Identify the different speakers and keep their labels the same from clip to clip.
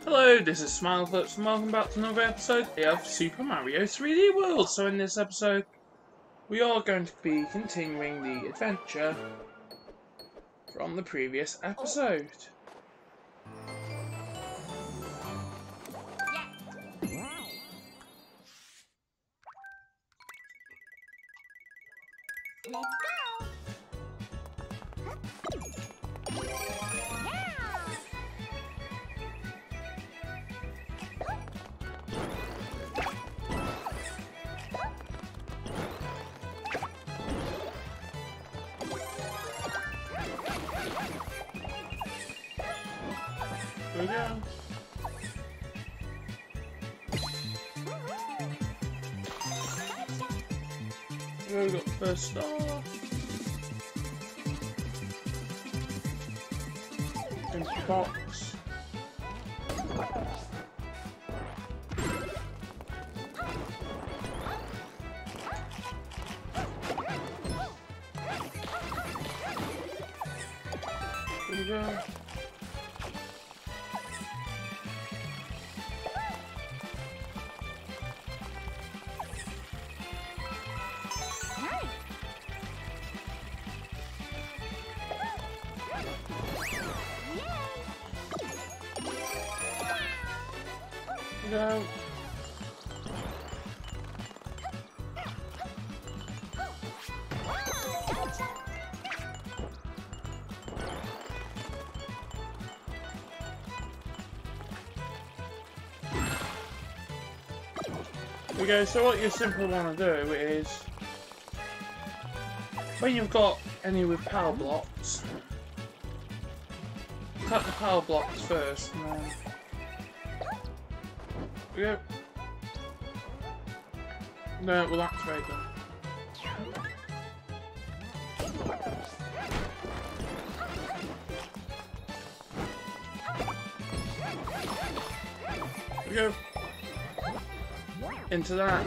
Speaker 1: Hello, this is Smileflips and welcome back to another episode of Super Mario 3D World. So in this episode, we are going to be continuing the adventure from the previous episode.
Speaker 2: Let's go!
Speaker 1: Here we go. Here we got the first star. Empty box. Here we go. Go. Okay, so what you simply want to do is, when you've got any with power blocks, tap the power blocks first and then yep. No, we'll activate them. Here we go. Into that.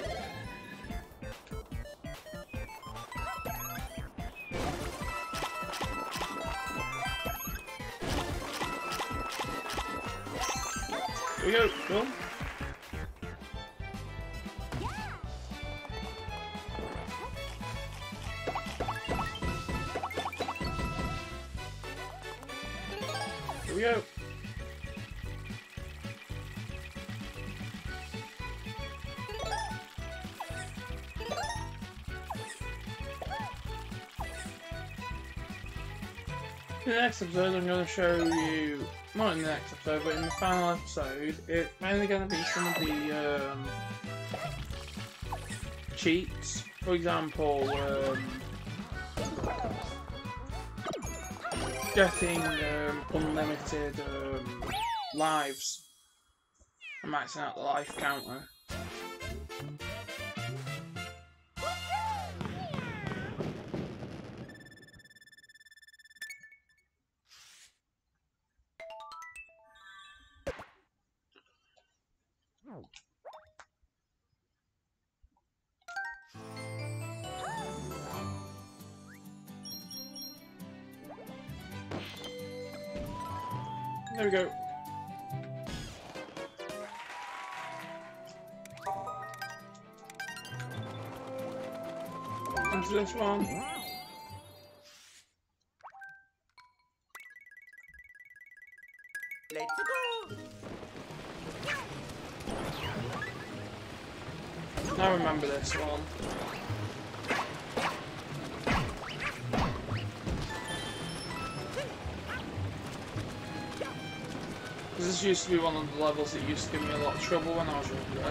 Speaker 1: Here we go. Cool. Here we go. In the next episode, I'm going to show you, not in the next episode, but in the final episode, it's mainly going to be some of the cheats. For example, getting unlimited lives and maxing out the life counter. There we go. Into this one.
Speaker 2: Let's go!
Speaker 1: I remember this one. This used to be one of the levels that used to give me a lot of trouble when I was younger.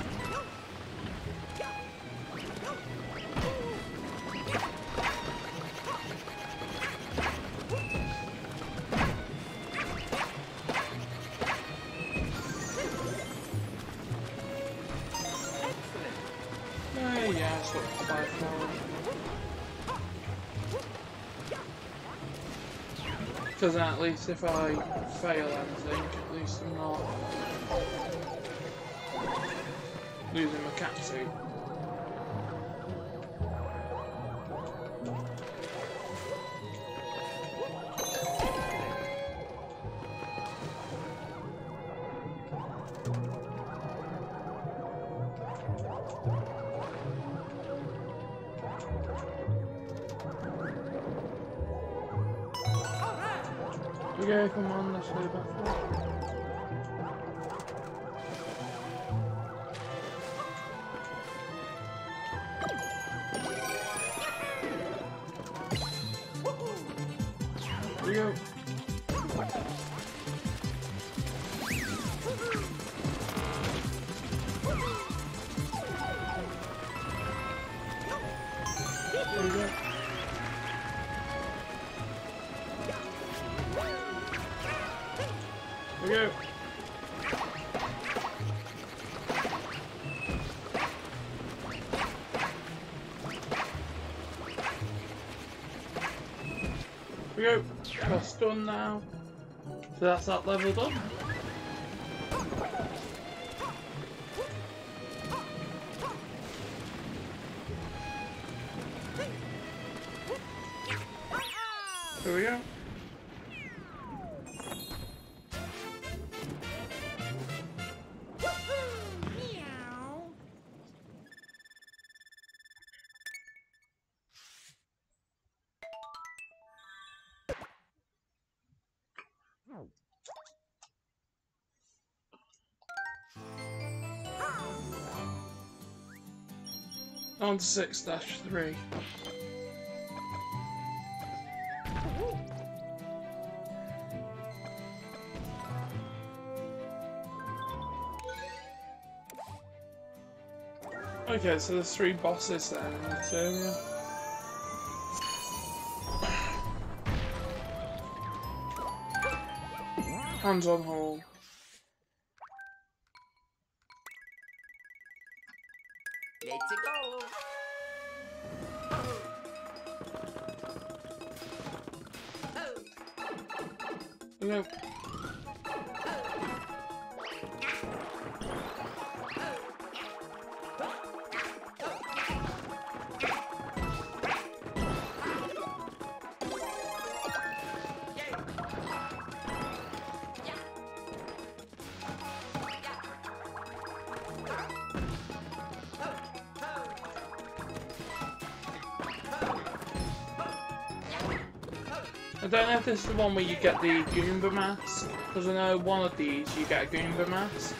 Speaker 1: Yeah, that's what it's applied for. Because at least if I fail anything, at least I'm not losing my cat suit. we go, come on, let's go back forward. Here we go. There we go. Here we go. Here we go. That's done now. So that's that level done. Here we go.
Speaker 2: Meow.
Speaker 1: On to 6-3. Okay, so there's 3 bosses then in this area. Hands on hold.
Speaker 2: Let's go.
Speaker 1: You know, I don't know if this is the one where you get the Goomba mask, because I know one of these you get a Goomba mask.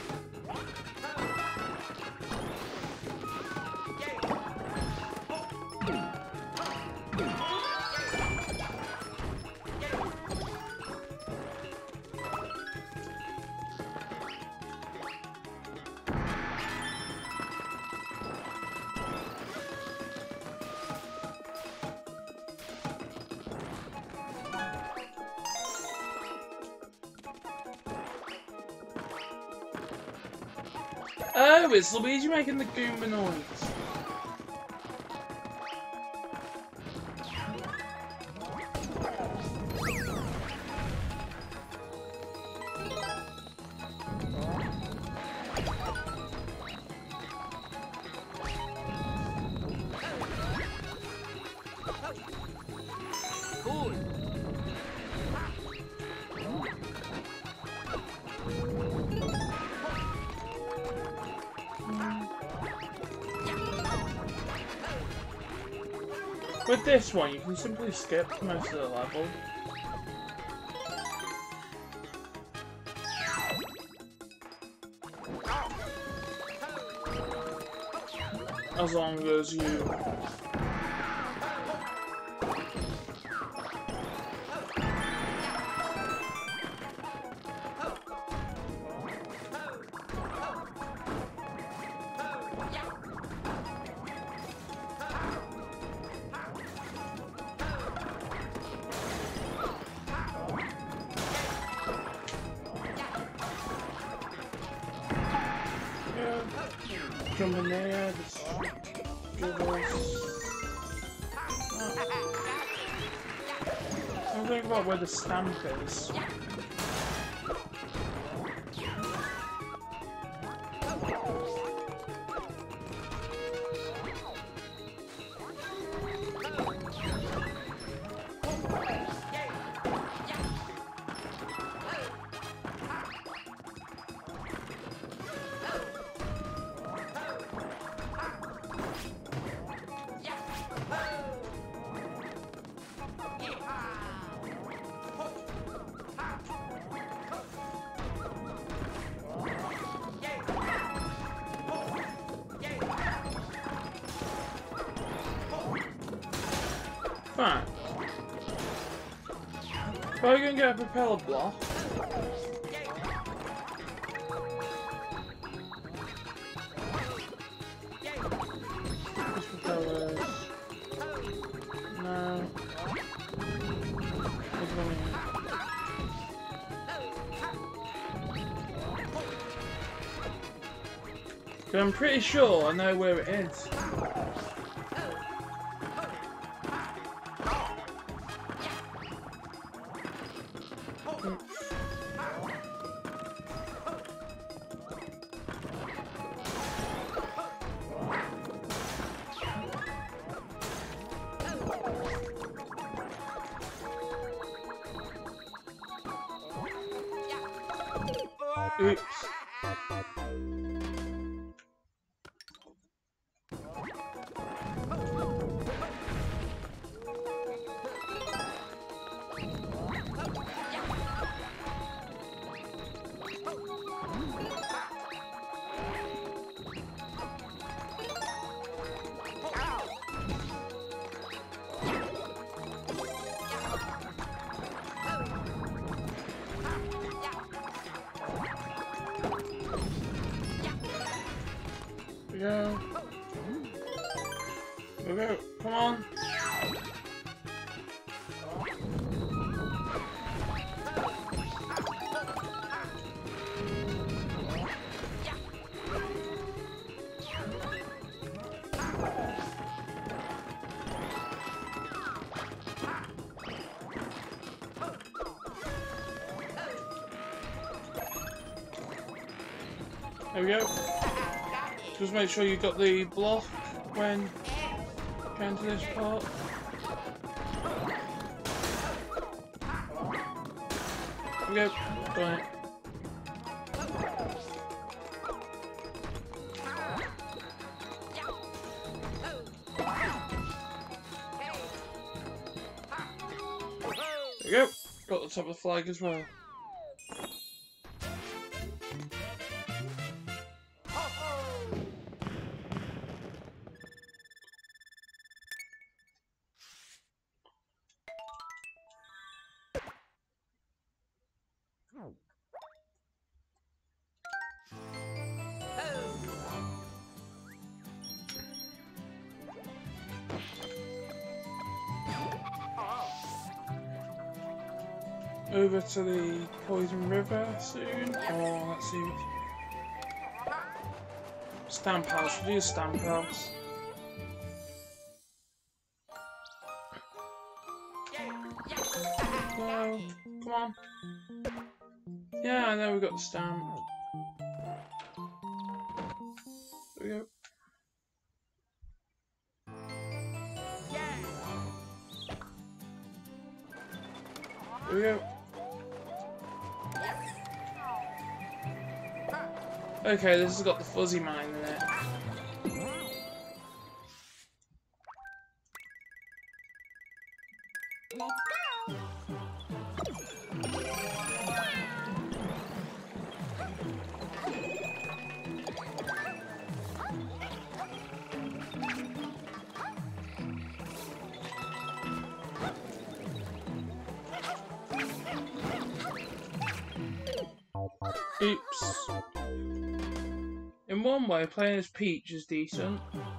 Speaker 1: Oh, it's Luigi making the Goomba noise.
Speaker 2: Cool.
Speaker 1: With this one, you can simply skip most of the level. As long as you... Jump in there, just give us... Don't think about where the stamp is. fact, if I go and get a propeller block, these propellers, no, there's one in. But I'm pretty sure I know where it is. Oops. We go. We go. Come on. There we go. Just make sure you got the block when going to this part. There we go. Got it. There we go. Got the top of the flag as well. Over to the Poison River soon, or let's see. Stamp House, we'll do Stamp House. Go, come on. Yeah, I know we got the stamp. There we go. There we go. Okay, this has got the fuzzy mine in it.
Speaker 2: Let's go.
Speaker 1: Oops. In one way, playing as Peach is decent.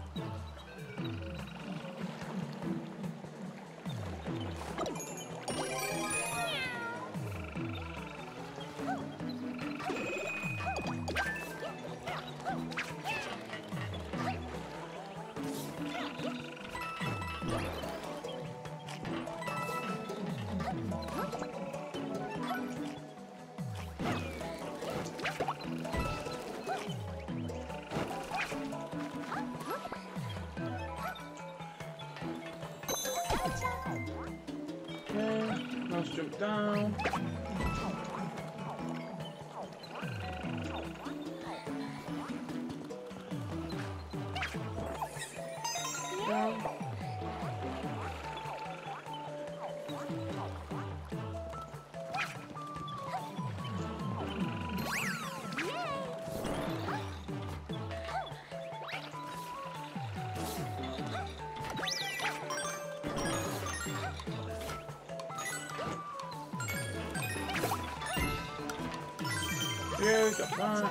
Speaker 1: Okay, let's jump down. Down. There we go, got that.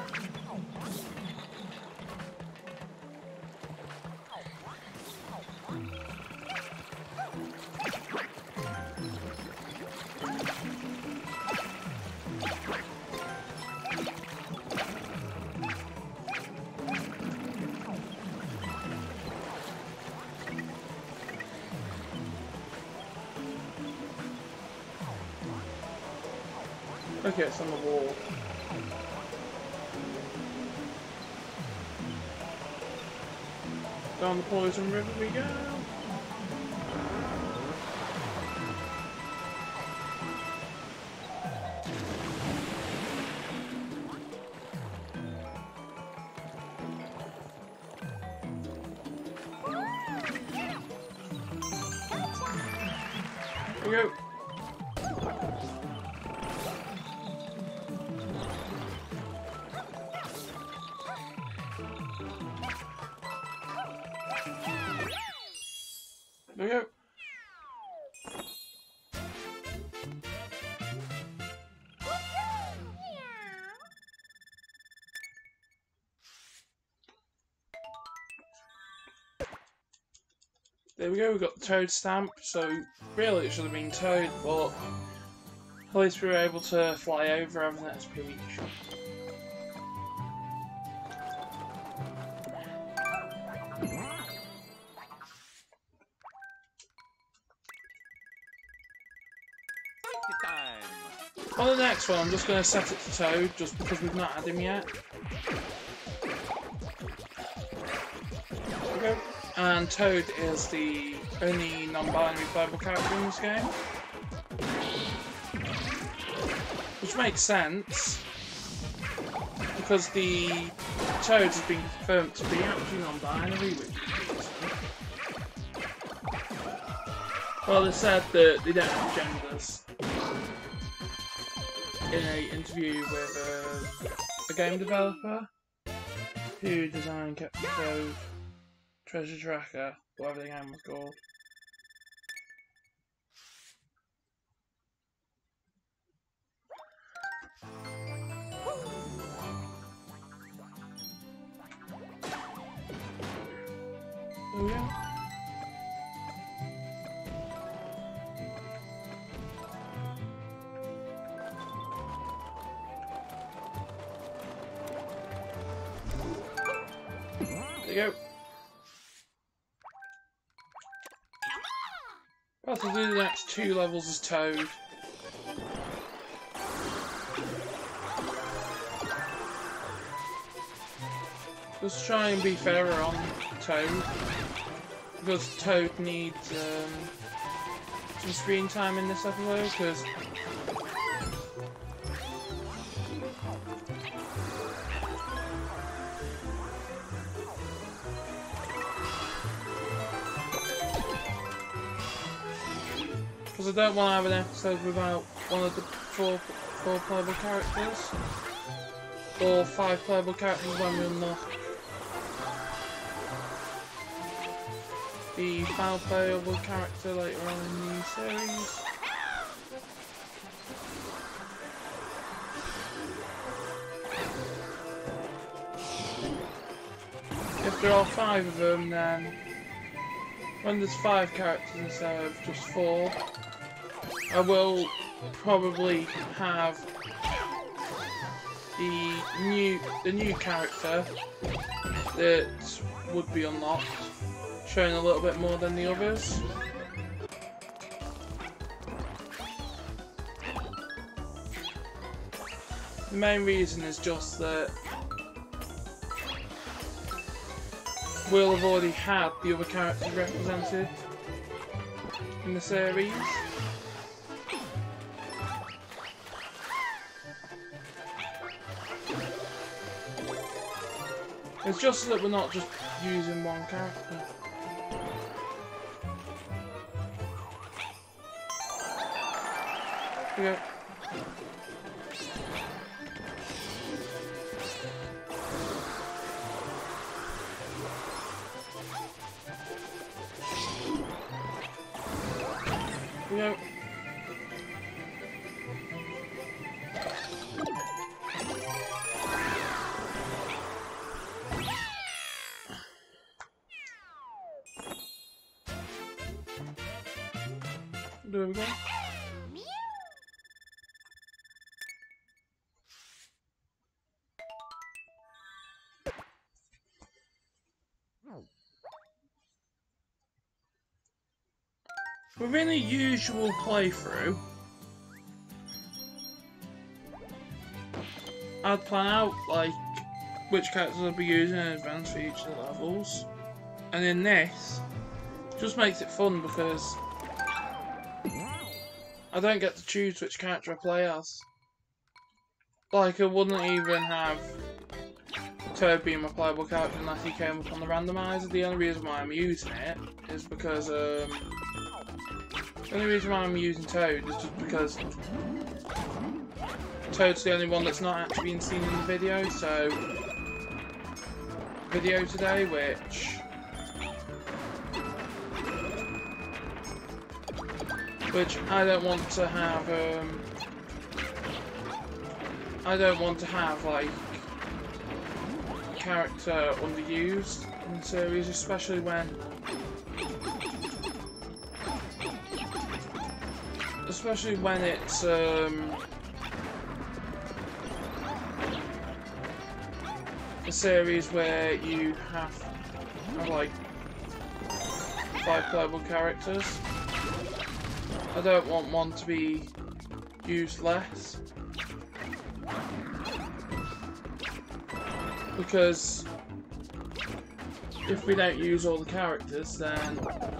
Speaker 1: Okay, it's on the wall. Down the poison river we go. Here we go. There we go. There we go, we got the Toad stamp, so really it should have been Toad, but at least we were able to fly over everything as Peach. On the next one, I'm just going to set it to Toad, just because we've not had him yet. There we go. And Toad is the only non-binary playable character in this game. Which makes sense, because the Toad has been confirmed to be actually non-binary, which is well, they said that they don't have genders in an interview with a game developer who designed Captain Toad Treasure Tracker, whatever the game was called. Oh yeah. There you go. Well, to do the next 2 levels as Toad. Just try and be fairer on Toad, because Toad needs some screen time in this episode, because I don't want to have an episode without one of the four playable characters, or 5 playable characters when we unlock the final playable character later on in the series. If there are 5 of them, then when there's 5 characters instead of just 4, I will probably have the new character that would be unlocked shown a little bit more than the others. The main reason is just that we'll have already had the other characters represented in the series. It's just so that we're not just using one character. Here we go. Here we go. There we go. Within a usual playthrough, I'd plan out like which characters I'll be using in advance for each of the levels, and in this, it just makes it fun because I don't get to choose which character I play as. Like, I wouldn't even have Toad being my playable character unless he came up on the randomizer. The only reason why I'm using it is because the only reason why I'm using Toad is just because Toad's the only one that's not actually being seen in the video, so video today which I don't want to have like character underused in the series, especially when it's a series where you have like 5 playable characters. I don't want one to be used less, because if we don't use all the characters, then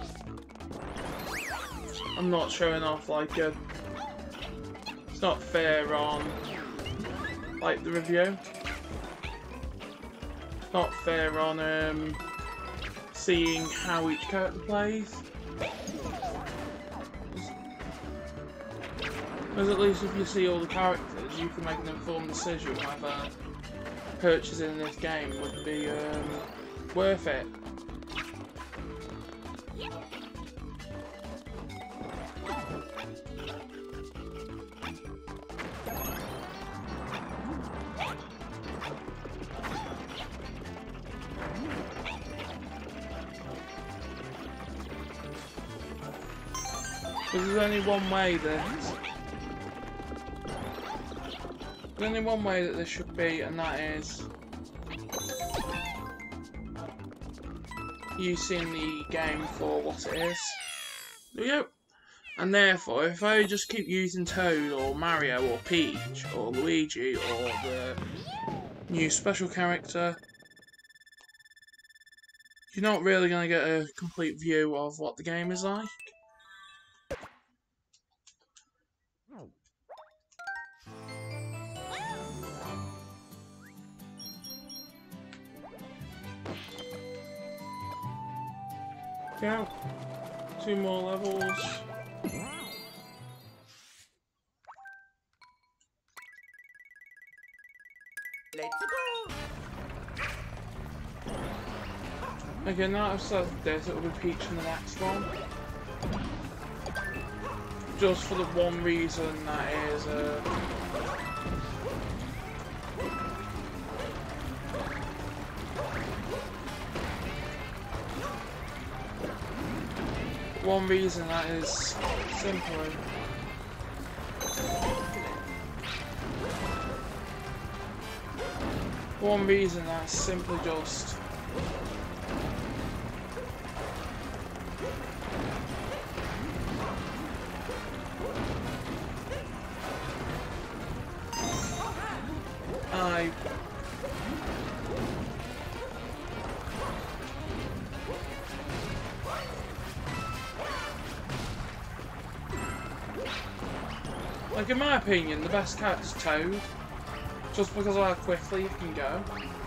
Speaker 1: I'm not showing off like a... It's not fair on like the review. It's not fair on seeing how each character plays. Because at least if you see all the characters, you can make an informed decision whether purchasing this game would be worth it. There's only one way that this should be, and that is you seeing the game for what it is. There we go. And therefore, if I just keep using Toad or Mario or Peach or Luigi or the new special character, you're not really going to get a complete view of what the game is like. Yeah, 2 more levels.
Speaker 2: Let's go.
Speaker 1: Okay, now I've said this, it will be Peach in the next one. Just for the one reason that is simply just like, in my opinion, the best character's Toad, just because of how quickly you can go.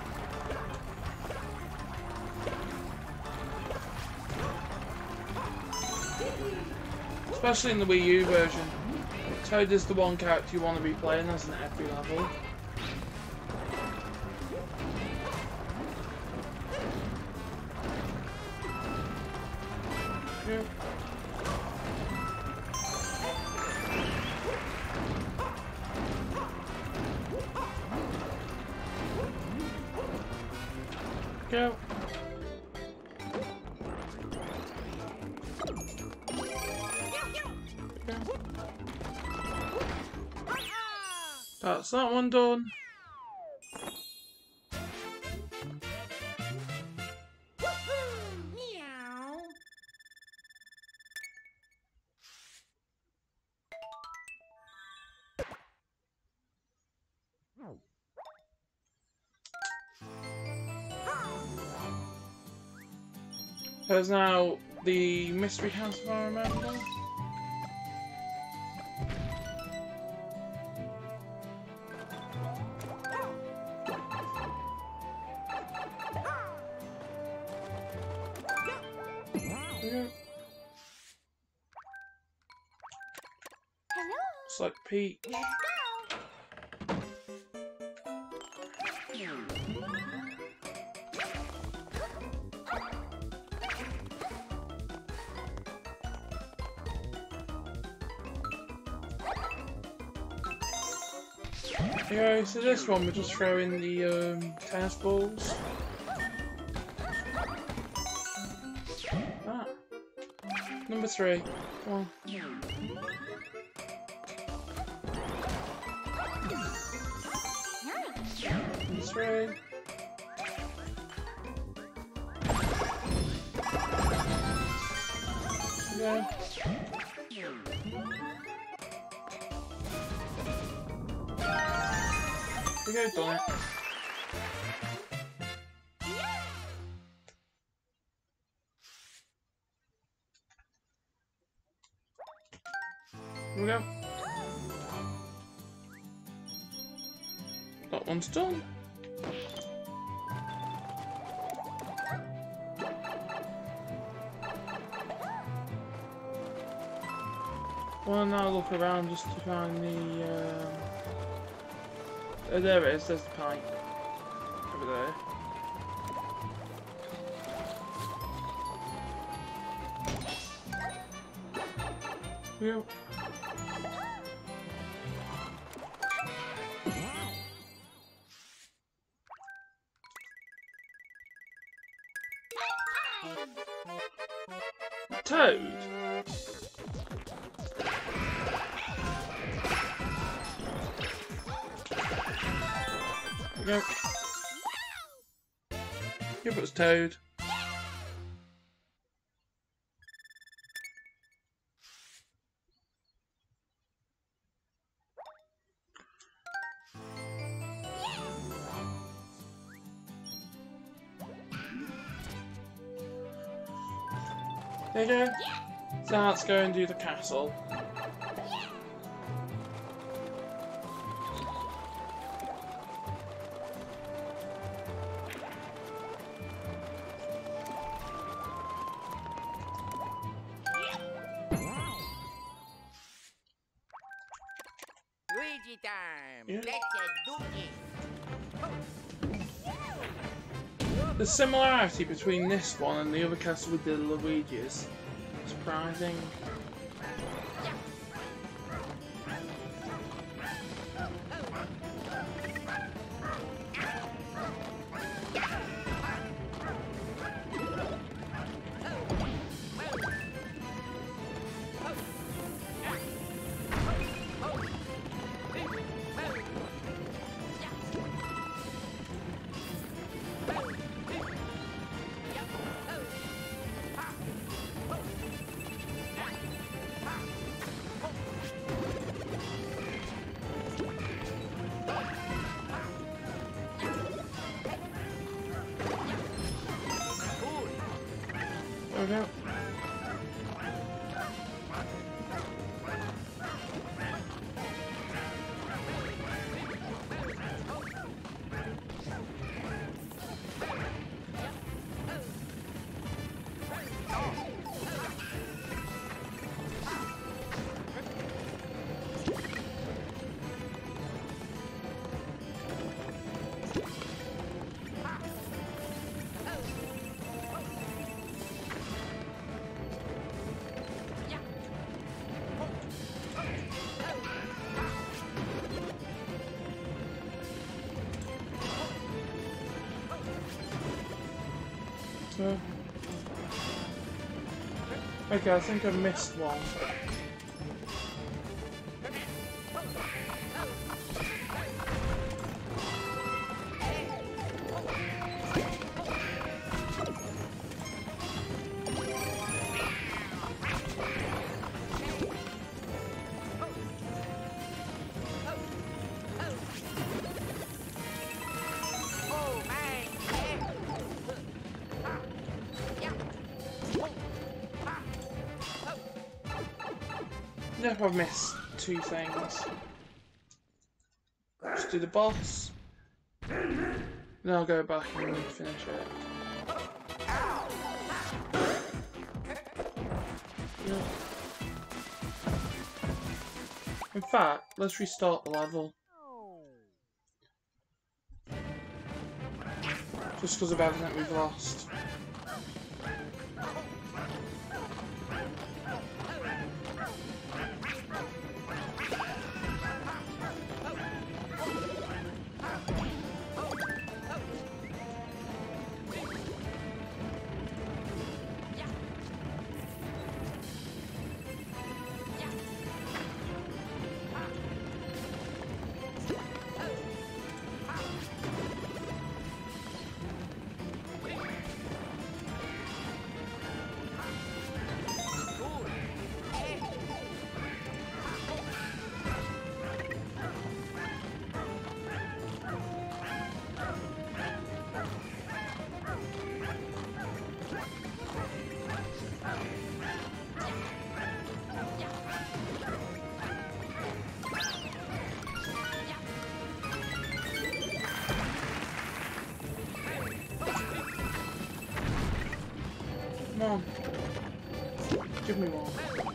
Speaker 1: Especially in the Wii U version. Toad is the one character you want to be playing as in every level. Yep. Go. That's that one done.
Speaker 2: Meow.
Speaker 1: There's now the mystery house, if I remember. Yeah.
Speaker 3: Hello.
Speaker 1: It's like Peach.
Speaker 3: Let's go.
Speaker 1: Yeah, so this one we're just throwing the tennis balls. Ah. Number 3. Come on. Number 3. Yeah. We go, done it. Here we go. That one's done. Well, now look around just to find the. Oh, there it is. There's the pipe over there. Yep. Toad. Yep. Yep, it's Toad. There you go. So let's go and do the castle.
Speaker 2: Luigi time.
Speaker 1: Yeah.
Speaker 2: Let's do this.
Speaker 1: The similarity between this one and the other castle with the Luigi's surprising. There we go. Okay, I think I missed one. Yep, I've missed 2 things. Just do the boss. Then I'll go back and finish it. Yep. In fact, let's restart the level. Just because of everything we've lost. Come on. Give me one.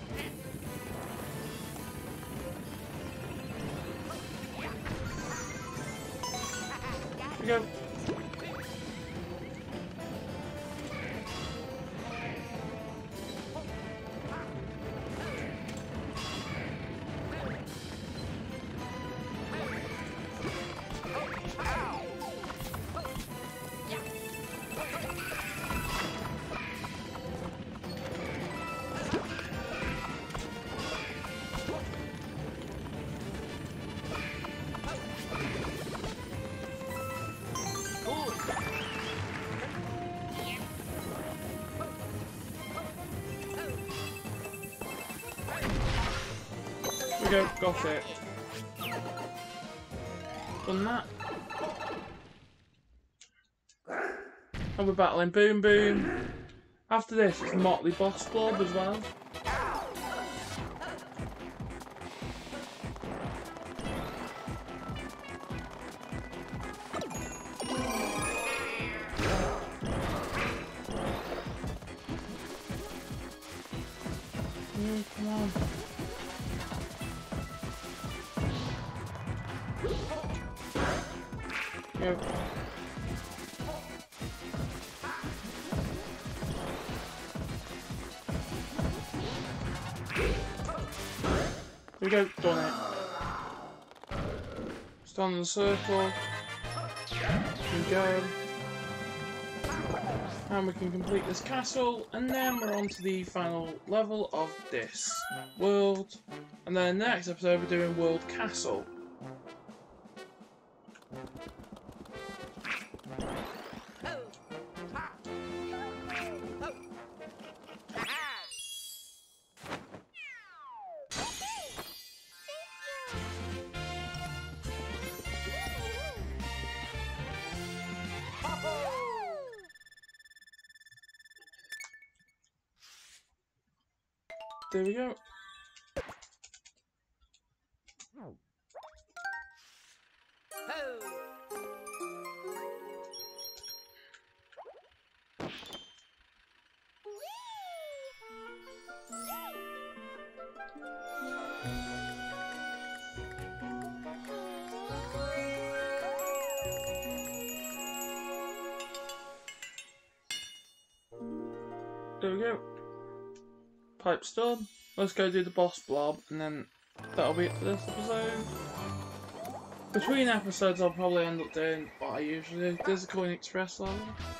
Speaker 1: Here we go. Here we go, got it. Done that. And we're battling Boom Boom. After this, it's Motley Boss Blob as well. Come on. Go. Here we go, done it. Stand in the circle. And go. And we can complete this castle, and then we're on to the final level of this world. And then next episode we're doing World Castle. There we go. There we go. Pipe's done. Let's go do the boss blob, and then that'll be it for this episode. Between episodes, I'll probably end up doing what I usually do. There's a Coin Express level.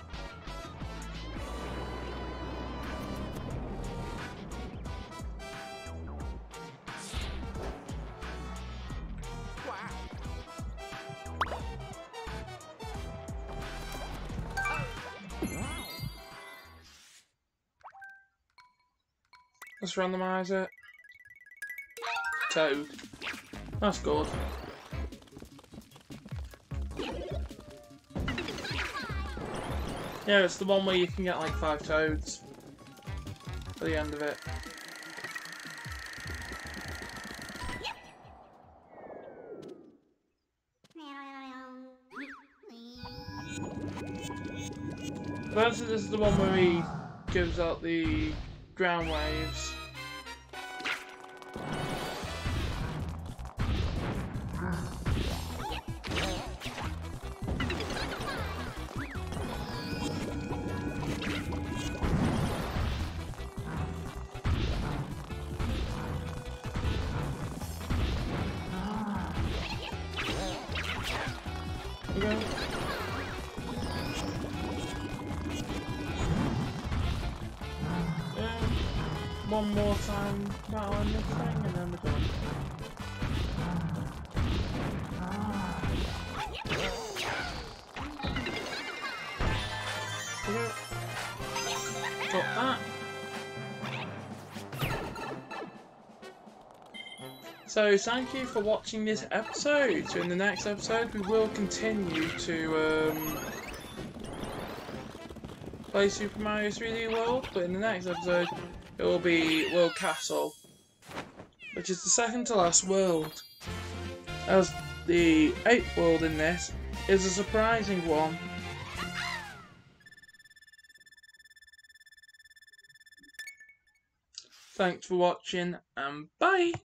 Speaker 1: Let's randomise it. Toad. That's good. Yeah, it's the one where you can get like 5 toads at the end of it. First, this is the one where he gives out the ground waves. Okay. One more time battle on this thing and then we're done. Okay. Got that. So thank you for watching this episode. So in the next episode we will continue to play Super Mario 3D World, but in the next episode it will be World Castle, which is the second to last world, as the 8th world in this is a surprising one. Thanks for watching and bye!